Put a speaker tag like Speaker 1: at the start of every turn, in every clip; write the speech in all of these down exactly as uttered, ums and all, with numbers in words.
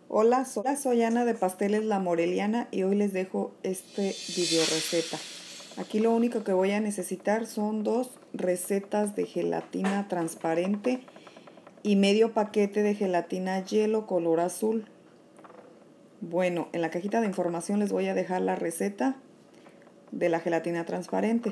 Speaker 1: Hola, so- hola, soy Ana de Pasteles La Moreliana y hoy les dejo este video receta. Aquí lo único que voy a necesitar son dos recetas de gelatina transparente y medio paquete de gelatina hielo color azul. Bueno, en la cajita de información les voy a dejar la receta de la gelatina transparente.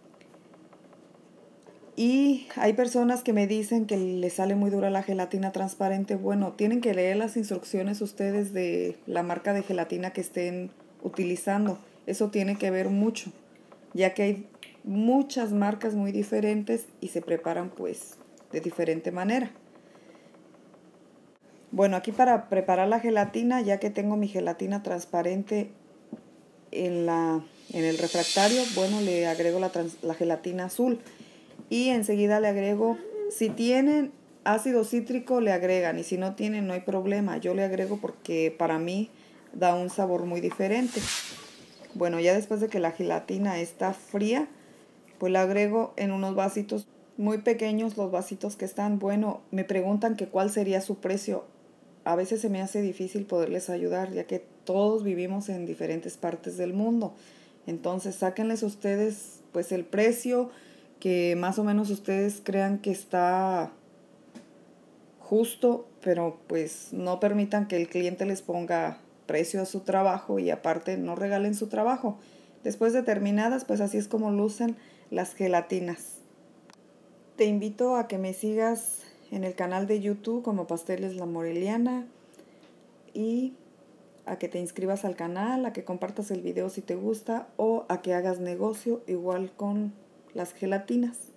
Speaker 1: Y hay personas que me dicen que les sale muy dura la gelatina transparente. Bueno, tienen que leer las instrucciones ustedes de la marca de gelatina que estén utilizando. Eso tiene que ver mucho, ya que hay muchas marcas muy diferentes y se preparan pues de diferente manera. Bueno, aquí para preparar la gelatina, ya que tengo mi gelatina transparente en, la, en el refractario, bueno, le agrego la, trans, la gelatina azul. Y enseguida le agrego, si tienen ácido cítrico le agregan, y si no tienen no hay problema, yo le agrego porque para mí da un sabor muy diferente. Bueno, ya después de que la gelatina está fría, pues la agrego en unos vasitos muy pequeños, los vasitos que están. Bueno, me preguntan que cuál sería su precio. A veces se me hace difícil poderles ayudar, ya que todos vivimos en diferentes partes del mundo. Entonces, sáquenles ustedes pues el precio que más o menos ustedes crean que está justo, pero pues no permitan que el cliente les ponga precio a su trabajo y aparte no regalen su trabajo. Después de terminadas, pues así es como lucen las gelatinas. Te invito a que me sigas en el canal de YouTube como Pasteles La Moreliana y a que te inscribas al canal, a que compartas el video si te gusta o a que hagas negocio igual con las gelatinas.